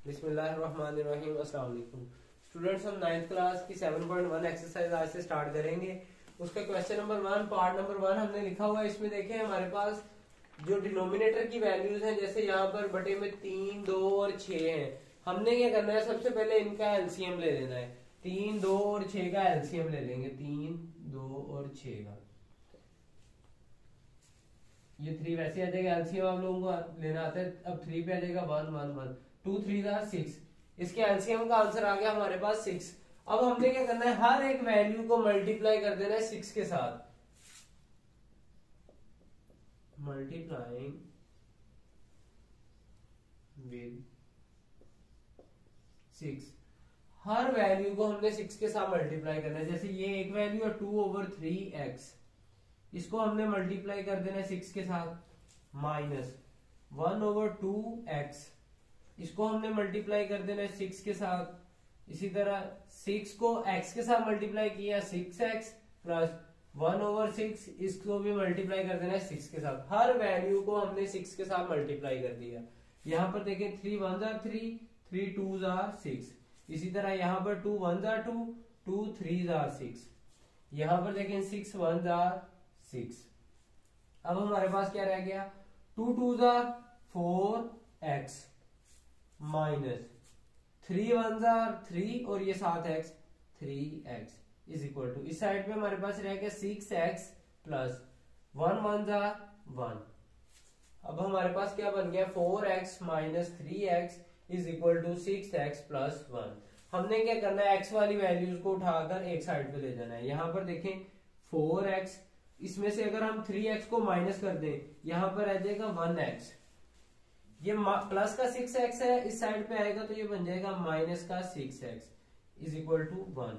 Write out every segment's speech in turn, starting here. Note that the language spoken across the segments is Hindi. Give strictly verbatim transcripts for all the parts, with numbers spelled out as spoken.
बिस्मिल्लाहिर्रहमानिर्रहीम। अस्सलाम वालेकुम स्टूडेंट्स, हम नाइन्थ क्लास की सेवन पॉइंट वन एक्सरसाइज आज से स्टार्ट करेंगे। उसका question number one part number one हमने लिखा हुआ है। इसमें देखें हमारे पास जो डिनोमिनेटर की वैल्यूज हैं, जैसे यहाँ पर बटे में तीन, दो और छह हैं। हमने क्या करना है, सबसे पहले इनका एलसीएम ले लेना है। तीन, दो और छह का एलसीएम ले लेंगे। तीन, दो और छह का ये थ्री वैसे आ जाएगा। एलसीएम आप लोगों को लेना आता है। अब थ्री पे आ जाएगा one one one, two three जार सिक्स। इसके एलसीएम का आंसर आ गया हमारे पास सिक्स। अब हमने क्या करना है, हर एक वैल्यू को मल्टीप्लाई कर देना है सिक्स के साथ। मल्टीप्लाइंग विद सिक्स, हर वैल्यू को हमने सिक्स के साथ मल्टीप्लाई करना है। जैसे ये एक वैल्यू है टू ओवर थ्री एक्स, इसको हमने मल्टीप्लाई कर देना है सिक्स के साथ। Minus one over two x, इसको हमने मल्टीप्लाई कर देना है सिक्स के साथ। इसी तरह सिक्स को एक्स के साथ मल्टीप्लाई किया, six x plus one over six, इसको भी मल्टीप्लाई कर देना है सिक्स के साथ। हर वैल्यू को हमने सिक्स के साथ मल्टीप्लाई कर दिया। यहां पर देखें थ्री वन जार थ्री, थ्री टू जार सिक्स। इसी तरह यहां पर टू वन जार टू, टू थ्री जार सिक्स। यहां पर देखें सिक्स वन जार सिक्स। अब हमारे पास क्या रह गया, टू टू जार four x minus three one जार थ्री और ये सात x, three x is equal to, इस साइड पे हमारे पास रह गया six x plus one one जार वन। अब हमारे पास क्या बन गया, four x minus three x is equal to six x plus one. हमने क्या करना है, एक्स वाली वैल्यूज को उठाकर एक साइड पे ले जाना है। यहां पर देखें फोर एक्स, इसमें से अगर हम थ्री एक्स को माइनस कर दें, यहां पर आ जाएगा वन एक्स। ये प्लस का सिक्स एक्स है, इस साइड पे आएगा तो ये बन जाएगा माइनस का six x is equal to one.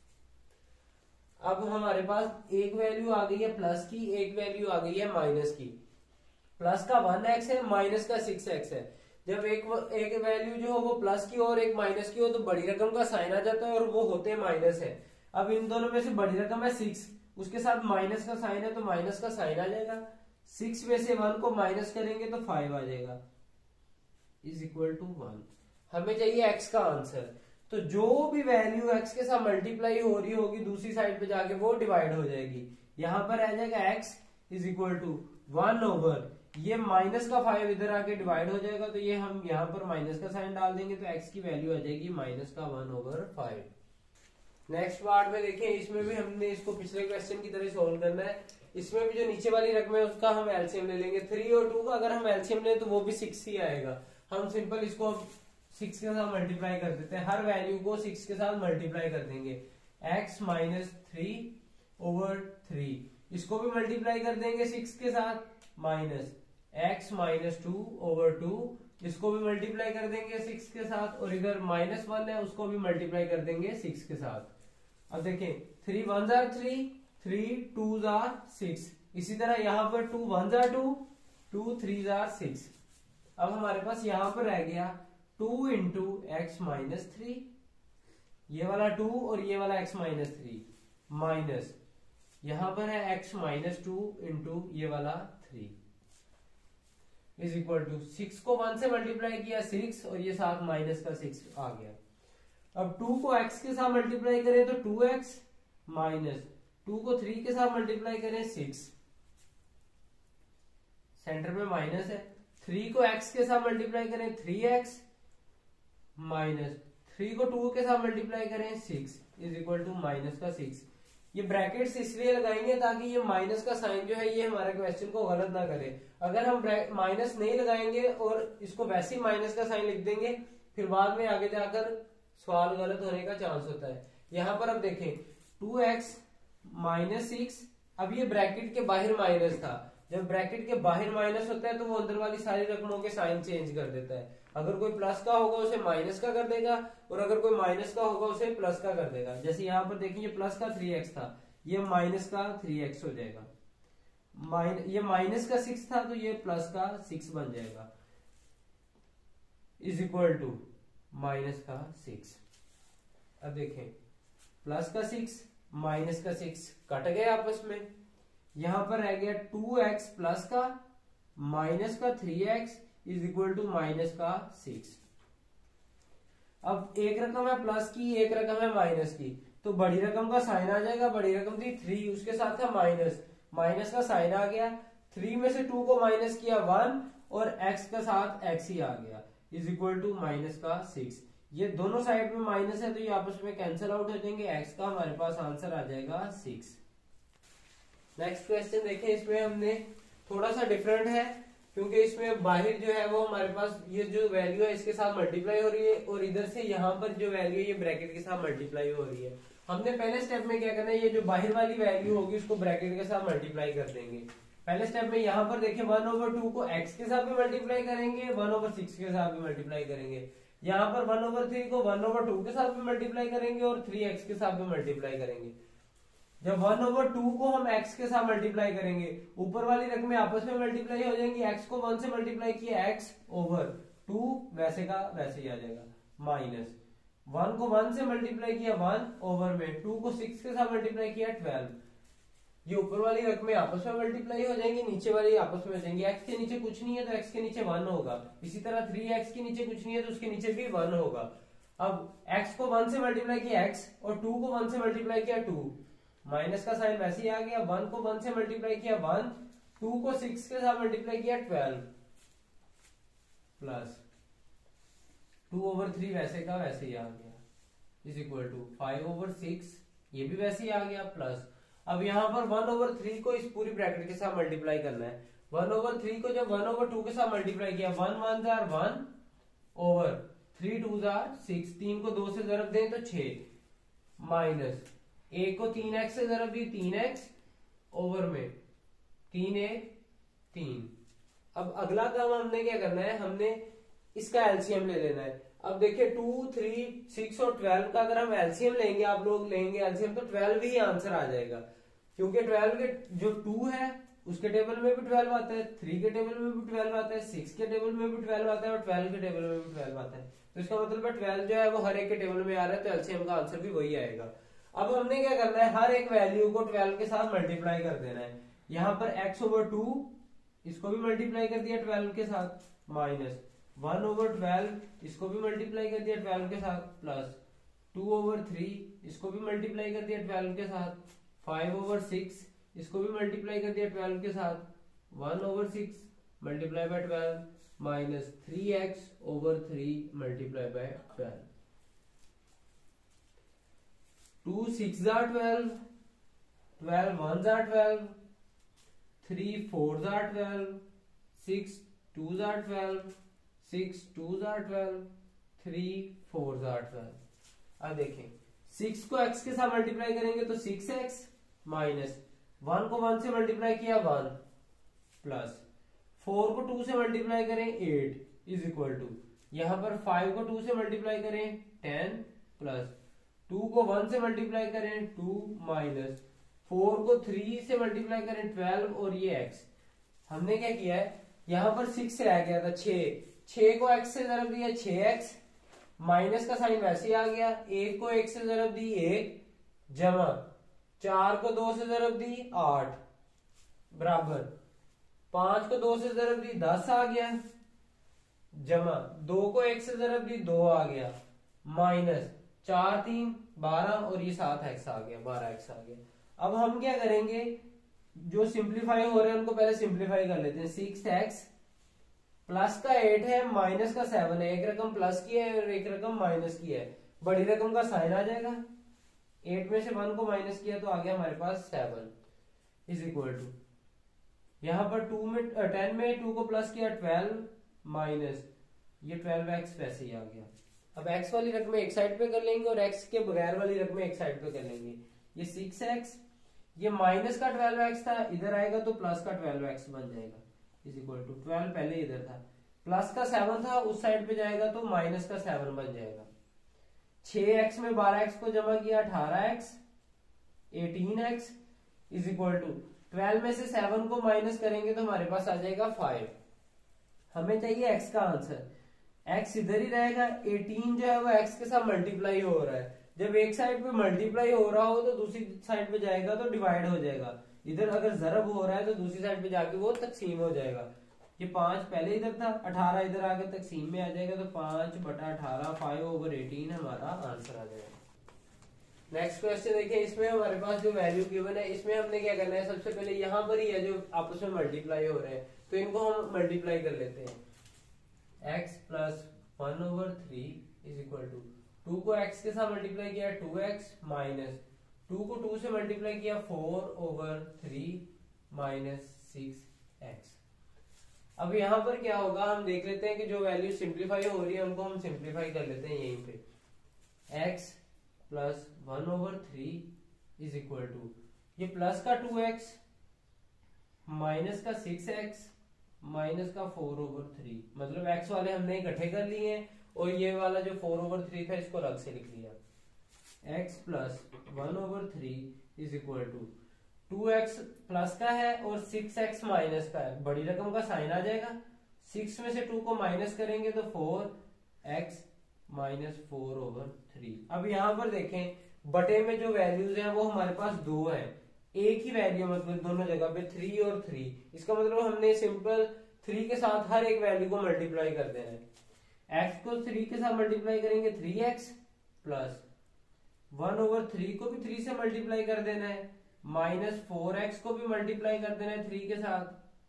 अब हमारे पास एक वैल्यू आ गई है प्लस की, एक वैल्यू आ गई है माइनस की। प्लस का वन एक्स है, माइनस का सिक्स एक्स है। जब एक एक वैल्यू जो हो वो प्लस की और एक माइनस की हो, तो बड़ी रकम का साइन आ जाता है और वो होते माइनस है। अब इन दोनों में से बड़ी रकम है सिक्स, उसके साथ माइनस का साइन है तो माइनस का साइन आ जाएगा। सिक्स में से वन को माइनस करेंगे तो फाइव आ जाएगा इज इक्वल टू वन। हमें चाहिए एक्स का आंसर, तो जो भी वैल्यू एक्स के साथ मल्टीप्लाई हो रही होगी दूसरी साइड पे जाके वो डिवाइड हो जाएगी। यहां पर आ जाएगा x is equal to one over, ये माइनस का फाइव इधर आके डिवाइड हो जाएगा तो ये हम यहां पर माइनस का साइन डाल देंगे तो एक्स की वैल्यू आ जाएगी माइनस का one over five. Next part में देखें, इसमें भी हमने इसको पिछले क्वेश्चन की तरह सोल्व करना है। इसमें भी जो नीचे वाली रकम है उसका हम एलसीएम ले लेंगे। थ्री और टू का अगर हम एलसीएम लें तो वो भी सिक्स ही आएगा। हम सिंपल इसको सिक्स के साथ मल्टीप्लाई कर देते हैं। हर वैल्यू को सिक्स के साथ मल्टीप्लाई कर देंगे। X minus three over three, इसको भी मल्टीप्लाई कर देंगे सिक्स के साथ। Minus x minus two over two, इसको भी मल्टीप्लाई कर देंगे सिक्स के साथ। और इधर माइनस वन है, उसको भी मल्टीप्लाई कर देंगे सिक्स के साथ। अब देखें थ्री वन जार थ्री, थ्री टू जार सिक्स। इसी तरह यहां पर टू वन जार टू, टू थ्री जार सिक्स। अब हमारे पास यहां पर रह गया two into x minus three, ये वाला टू और ये वाला एक्स माइनस थ्री, माइनस यहां पर है एक्स माइनस टू इंटू ये वाला three is equal to, six को वन से मल्टीप्लाई किया सिक्स और ये साथ माइनस का सिक्स आ गया। अब टू को एक्स के साथ मल्टीप्लाई करें तो टू एक्स माइनस टू को थ्री के साथ मल्टीप्लाई करें सिक्स, सेंटर में माइनस है। थ्री को एक्स के साथ मल्टीप्लाई करें थ्री एक्स माइनस थ्री को टू के साथ मल्टीप्लाई करें six is equal to minus का सिक्स। ये ब्रैकेट्स इसलिए लगाएंगे ताकि ये माइनस का साइन जो है ये हमारे क्वेश्चन को गलत ना करे। अगर हम माइनस नहीं लगाएंगे और इसको वैसे ही माइनस का साइन लिख देंगे, फिर बाद में आगे जाकर सवाल गलत होने का चांस होता है। यहां पर अब देखें टू एक्स माइनस सिक्स, अब ये ब्रैकेट के बाहर माइनस था। जब ब्रैकेट के बाहर माइनस होता है तो वो अंदर वाली सारी रकमों के साइन चेंज कर देता है। अगर कोई प्लस का होगा उसे माइनस का कर देगा और अगर कोई माइनस का होगा उसे प्लस का कर देगा। जैसे यहां पर देखिए ये प्लस का थ्री एक्स था, ये माइनस का थ्री एक्स हो जाएगा। माइन ये माइनस का सिक्स था तो ये प्लस का सिक्स बन जाएगा इज इक्वल टू माइनस का सिक्स। अब देखें प्लस का सिक्स माइनस का सिक्स कट गए आपस में। यहां पर रह गया टू एक्स प्लस का माइनस का three x is equal to minus का सिक्स। अब एक रकम है प्लस की, एक रकम है माइनस की, तो बड़ी रकम का साइन आ जाएगा। बड़ी रकम थी थ्री, उसके साथ था माइनस, माइनस का साइन आ गया। थ्री में से टू को माइनस किया वन, और एक्स के साथ एक्स ही आ गया, इज इक्वल टू माइनस का सिक्स। ये दोनों साइड में माइनस है तो ये आपस में कैंसिल आउट हो जाएंगे, एक्स का हमारे पास आंसर आ जाएगा सिक्स। नेक्स्ट क्वेश्चन देखें, इसमें हमने थोड़ा सा डिफरेंट है, क्योंकि इसमें बाहर जो है वो हमारे पास ये जो वैल्यू है इसके साथ मल्टीप्लाई हो रही है, और इधर से यहाँ पर जो वैल्यू है ये ब्रैकेट के साथ मल्टीप्लाई हो रही है। हमने पहले स्टेप में क्या करना है, ये जो बाहर वाली वैल्यू होगी उसको ब्रैकेट के साथ मल्टीप्लाई कर देंगे। पहले स्टेप में यहाँ पर देखिए वन ओवर टू को एक्स के साथ भी मल्टीप्लाई करेंगे, वन ओवर सिक्स के साथ भी मल्टीप्लाई करेंगे। यहाँ पर वन ओवर थ्री को वन ओवर टू के साथ भी मल्टीप्लाई करेंगे, और थ्री एक्स के साथ भी मल्टीप्लाई करेंगे। जब वन ओवर टू को हम x के साथ मल्टीप्लाई करेंगे, ऊपर वाली रकमें आपस में मल्टीप्लाई हो जाएंगी। x को वन से मल्टीप्लाई किया x ओवर टू, वैसे का वैसे ही आ जाएगा, माइनस वन को वन से मल्टीप्लाई किया वन ओवर में, टू को सिक्स के साथ मल्टीप्लाई किया ट्वेल्व। ये ऊपर वाली रकमें आपस में मल्टीप्लाई हो जाएंगी, नीचे वाली आपस में हो जाएंगी। x के नीचे कुछ नहीं है तो x के नीचे वन होगा, इसी तरह थ्री एक्स के नीचे कुछ नहीं है तो उसके नीचे भी वन होगा। अब x को वन से मल्टीप्लाई किया x, और टू को वन से मल्टीप्लाई किया टू, माइनस का साइन वैसे ही आ गया। वन को वन से मल्टीप्लाई किया वन, टू को सिक्स के साथ मल्टीप्लाई किया twelve, plus two over three वैसे का वैसे ही आ गया, is equal to five over six, ये भी वैसे ही आ गया, प्लस अब यहाँ पर वन ओवर थ्री को इस पूरी ब्रैकेट के साथ मल्टीप्लाई करना है। वन ओवर थ्री को जब वन ओवर टू के साथ मल्टीप्लाई किया, वन वन जार वन ओवर थ्री टू जार सिक्स, तीन को दो से जरब दें तो छह, माइनस एक को तीन एक्स से जरब दी तीन एक्स ओवर में तीन एक तीन। अब अगला काम हमने क्या करना है, हमने इसका एलसीएम ले लेना है। अब देखिए टू थ्री सिक्स और ट्वेल्व का अगर हम एलसीएम लेंगे, आप लोग लेंगे एलसीएम, तो ट्वेल्व ही आंसर आ जाएगा, क्योंकि ट्वेल्व के जो टू है उसके टेबल में भी ट्वेल्व आता है, थ्री के टेबल में भी ट्वेल्व आता है, सिक्स के टेबल में भी ट्वेल्व आता है, और ट्वेल्व के टेबल में भी ट्वेल्व आता है। तो इसका मतलब है ट्वेल्व जो है वो हर एक के टेबल में आ रहा है, तो एलसीएम का आंसर भी वही आएगा। अब हमने क्या करना है, हर एक वैल्यू को ट्वेल्व के साथ मल्टीप्लाई कर देना है। यहाँ पर x ओवर टू, इसको भी मल्टीप्लाई कर दिया ट्वेल्व के साथ, माइनस वन ओवर ट्वेल्व, इसको भी मल्टीप्लाई कर दिया ट्वेल्व के साथ, प्लस टू ओवर थ्री, इसको भी मल्टीप्लाई कर दिया ट्वेल्व के साथ, फाइव ओवर सिक्स, इसको भी मल्टीप्लाई कर दिया ट्वेल्व के साथ, one over six multiply by twelve, minus three x over three multiply by twelve. Two six जार ट्वेल्व, ट्वेल्व वन जार ट्वेल्व, थ्री फोर जार ट्वेल्व, सिक्स टू जार ट्वेल्व, सिक्स टू जार ट्वेल्व, थ्री फोर जार ट्वेल्व। अब देखें सिक्स को x के साथ मल्टीप्लाई करेंगे तो सिक्स एक्स, माइनस वन को वन से मल्टीप्लाई किया वन, प्लस फोर को टू से मल्टीप्लाई करें एट, इज इक्वल टू यहां पर फाइव को टू से मल्टीप्लाई करें टेन, प्लस टू को वन से मल्टीप्लाई करें टू, माइनस फोर को थ्री से मल्टीप्लाई करें ट्वेल्व, और ये x। हमने क्या किया है, यहां पर सिक्स रह गया था, छह छह को x से जरब दिया छह एक्स, माइनस का साइन वैसे ही आ गया। एक को एक से जरब दी एक, जमा चार को दो से जरब दी आठ, बराबर पांच को दो से जरब दी दस आ गया, जमा दो को एक से जरब दी दो आ गया, माइनस चार तीन बारह, और ये सात एक्स आ गया, बारह एक्स आ गया। अब हम क्या करेंगे, जो सिंप्लीफाई हो रहे हैं उनको पहले सिंप्लीफाई कर लेते हैं। सिक्स एक्स प्लस का एट है, माइनस का सेवन है, एक रकम प्लस की है और एक रकम माइनस की है, बड़ी रकम का साइन आ जाएगा। एट में से वन को माइनस किया तो आ गया हमारे पास सेवन, इज इक्वल टू यहां पर टू में टेन में टू को प्लस किया ट्वेल्व, माइनस ये ट्वेल्व एक्स वैसे ही आ गया। अब x वाली रकमें एक साइड पे कर लेंगे और x के बगैर वाली रकमें एक साइड पे कर लेंगे। ये सिक्स एक्स, ये माइनस का ट्वेल्व एक्स था, इधर आएगा तो प्लस का ट्वेल्व एक्स बन जाएगा, इज इक्वल टू ट्वेल्व पहले इधर था, प्लस का सेवन था उस साइड पे जाएगा तो माइनस का सेवन बन जाएगा। छह एक्स में बारह एक्स को जमा किया अठारह एक्स, eighteen x, is equal to twelve में से सेवन को माइनस करेंगे तो हमारे पास आ जाएगा फाइव। हमें चाहिए x का आंसर, x इधर ही रहेगा, एटीन जो है वो x के साथ मल्टीप्लाई हो रहा है। जब एक साइड पे मल्टीप्लाई हो रहा हो तो दूसरी साइड पे जाएगा तो डिवाइड हो जाएगा, इधर अगर जरब हो रहा है तो दूसरी साइड पे जाके वो तकसीम हो जाएगा। ये पांच पहले इधर था, अठारह इधर आगे तकसीम में आ जाएगा, तो पांच बटा अठारह फाइव ओवर एटीन हमारा आंसर आ जाएगा। नेक्स्ट क्वेश्चन देखिए, इसमें हमारे पास जो वैल्यू गिवन है, इसमें हमने क्या करना है, सबसे पहले यहाँ पर ही है जो आपस में मल्टीप्लाई हो रहे हैं, तो इनको हम मल्टीप्लाई कर लेते हैं। x plus one over three is equal to, two को x के साथ मल्टीप्लाई किया टू एक्स, माइनस टू को टू से मल्टीप्लाई किया four over three minus six x. अब यहाँ पर क्या होगा, हम देख लेते हैं कि जो वैल्यू सिंप्लीफाई हो रही है उनको हम सिंप्लीफाई कर लेते हैं यहीं पे। x plus one over three is equal to, two plus का टू एक्स माइनस का सिक्स एक्स माइनस का फोर ओवर थ्री, मतलब x वाले हमने इकट्ठे कर लिए हैं और ये वाला जो फोर ओवर थ्री था इसको अलग से लिख लिया। x plus one over three is equal to, two x plus का है और सिक्स एक्स माइनस का है, बड़ी रकम का साइन आ जाएगा, सिक्स में से टू को माइनस करेंगे तो four x minus four over three. अब यहाँ पर देखें बटे में जो वैल्यूज हैं वो हमारे पास दो है, एक ही वैल्यू मतलब दोनों जगह पे थ्री और थ्री, इसका मतलब हमने सिंपल थ्री के साथ हर एक वैल्यू को मल्टीप्लाई कर देना है। एक्स को थ्री के साथ मल्टीप्लाई करेंगे three x plus one over three को भी थ्री से मल्टीप्लाई कर देना है, माइनस फोर एक्स को भी मल्टीप्लाई कर देना है थ्री के साथ,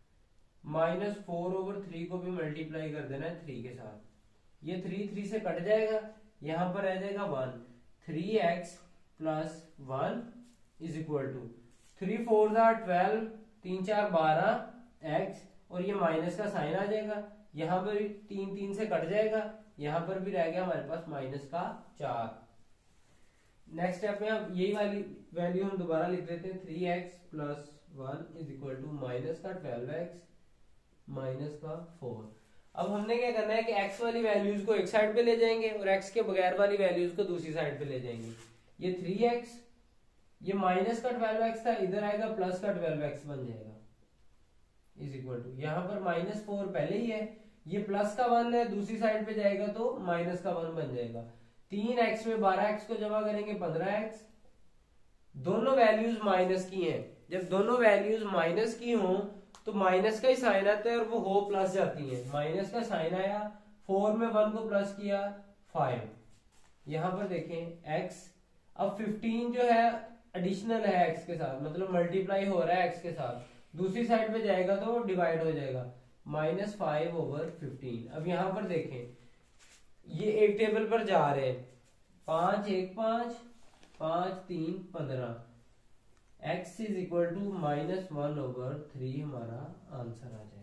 माइनस फोर ओवर थ्री को भी मल्टीप्लाई कर देना है थ्री के साथ। ये थ्री थ्री से कट जाएगा, यहां पर रह जाएगा one, three x plus one is equal to, three four जार ट्वेल्व, तीन चार बारह एक्स, और ये माइनस का साइन आ जाएगा, यहां पर भी तीन तीन से कट जाएगा, यहां पर भी रह गया हमारे पास माइनस का चार। नेक्स्ट स्टेप में अब यही वाली वैल्यू हम दोबारा लिख देते हैं, three x plus one is equal to minus का ट्वेल्व एक्स माइनस का फोर। अब हमने क्या करना है कि x वाली वैल्यूज को एक साइड पे ले जाएंगे और x के बगैर वाली वैल्यूज को दूसरी साइड पे ले जाएंगे। ये थ्री एक्स, ये माइनस का ट्वेल्व एक्स था, इधर आएगा प्लस का ट्वेल्व एक्स बन जाएगा इज इक्वल टू, यहाँ पर माइनस फोर पहले ही है, ये प्लस का वन है, दूसरी साइड पे जाएगा तो माइनस का वन बन जाएगा। तीन एक्स में बारह एक्स को जमा करेंगे पंद्रह एक्स, दोनों वैल्यूज माइनस की हैं, जब दोनों वैल्यूज माइनस की हों तो माइनस का ही साइन आता है और वो हो प्लस जाती है, माइनस का साइन आया, फोर में वन को प्लस किया फाइव, यहां पर देखें x, अब फिफ्टीन जो है एडिशनल है x के साथ, मतलब मल्टीप्लाई हो रहा है x के साथ, दूसरी साइड पे जाएगा तो डिवाइड हो जाएगा, माइनस फाइव ओवर फिफ्टीन। अब यहां पर देखें ये एक टेबल पर जा रहे हैं, पांच एक पांच, पांच तीन पंद्रह, x is equal to minus one over three हमारा आंसर आ जाएगा।